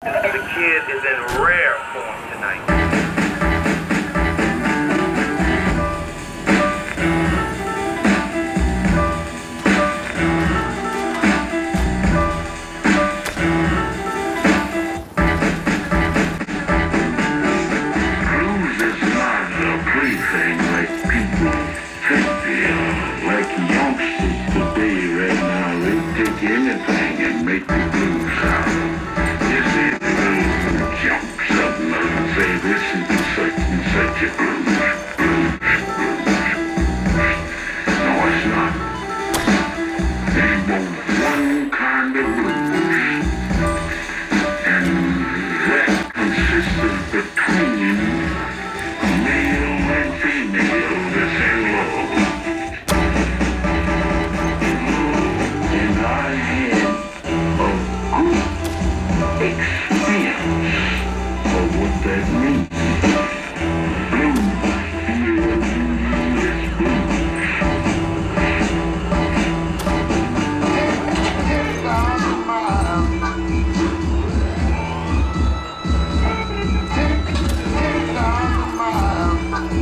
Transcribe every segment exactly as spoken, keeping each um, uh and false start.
The kid is in rare form tonight. Anything and make the blues sound. You see the blues jumps up and say this is such and such a blues, blues, blues. No, it's not. There's but one kind of blues, and that consists between male and female that's in love. And I had experience of what that means. Blues, yes, blues. Ten thousand miles. Ten, ten thousand miles.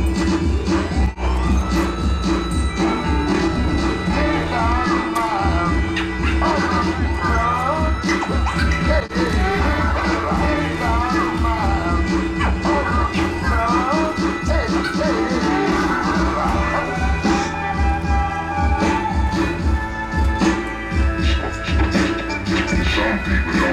Ten thousand miles. Some people